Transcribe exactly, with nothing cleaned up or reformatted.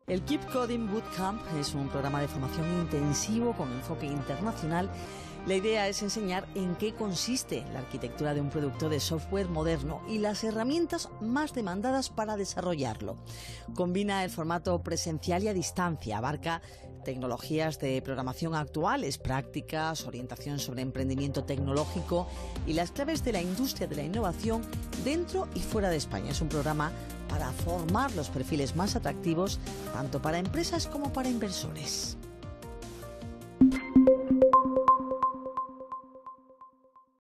El Keep Coding Bootcamp es un programa de formación intensivo con enfoque internacional. La idea es enseñar en qué consiste la arquitectura de un producto de software moderno y las herramientas más demandadas para desarrollarlo. Combina el formato presencial y a distancia, abarca tecnologías de programación actuales, prácticas, orientación sobre emprendimiento tecnológico y las claves de la industria de la innovación dentro y fuera de España. Es un programa para formar los perfiles más atractivos tanto para empresas como para inversores.